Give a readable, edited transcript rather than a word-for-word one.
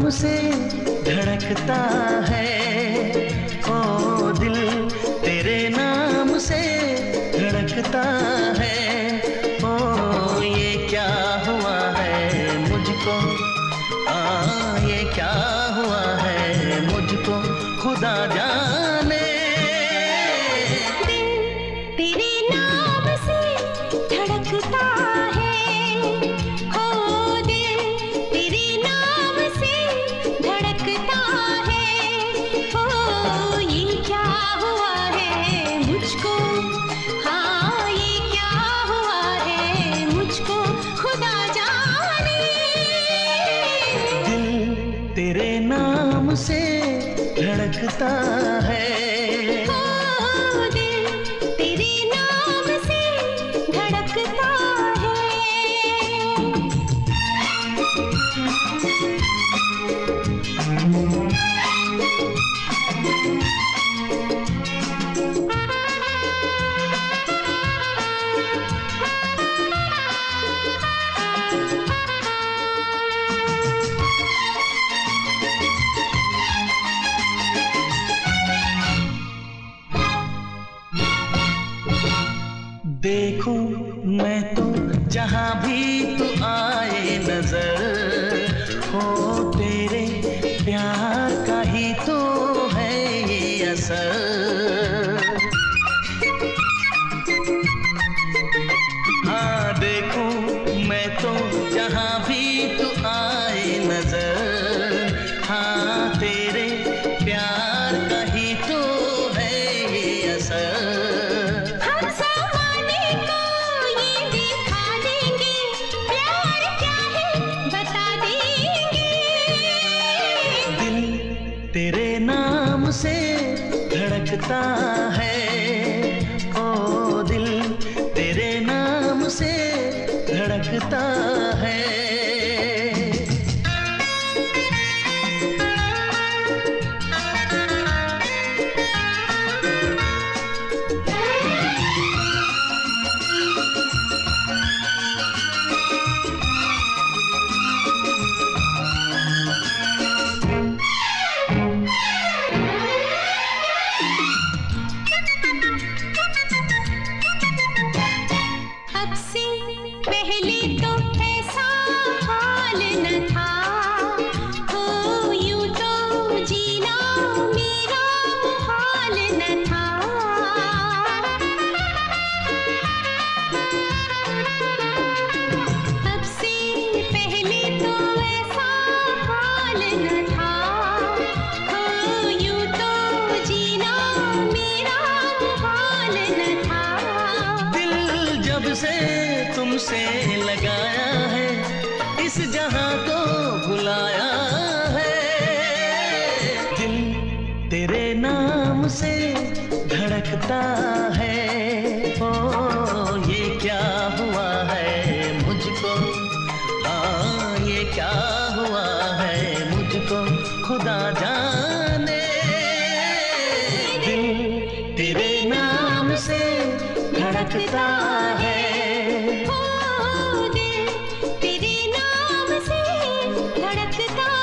नाम से धड़कता है। ओ दिल तेरे नाम से धड़कता है। ओ ये क्या हुआ है मुझको, ये क्या हुआ है मुझको खुदा जाने। दिल तेरे नाम से धड़कता है। ओ दिल तेरे नाम से धड़कता है। ओ ये क्या हुआ है मुझको, हाँ ये क्या हुआ है मुझको खुदा जाने। दिल तेरे नाम से धड़कता है। ओ दिल तेरे नाम से धड़कता है। देखूं मैं तो जहां भी तू आए नजर, हो तेरे प्यार का ही तो है ये असर। हाँ देखूं मैं तो जहां भी तू आए नजर, हाँ तेरे प्यार का ही तो है ये असर। हम ज़माने को ये दिखा देंगे, प्यार क्या है बता देंगे। दिल तेरे नाम से धड़कता है। ओ दिल तेरे नाम से धड़कता है। अब से पहले तो ऐसा हाल न था, हो यूं तो जीना मेरा हाल न था। अब से पहले तो ऐसा हाल न था, हो यूं तो जीना मेरा हाल न था। दिल जब से तुमसे लगाया है, इस जहां को भुलाया है। दिल तेरे नाम से धड़कता है। ओ ये क्या हुआ है मुझको, हाँ ये क्या हुआ है मुझको खुदा जाने। दिल तेरे नाम से धड़कता है। ओ दिल तेरे नाम से धड़कता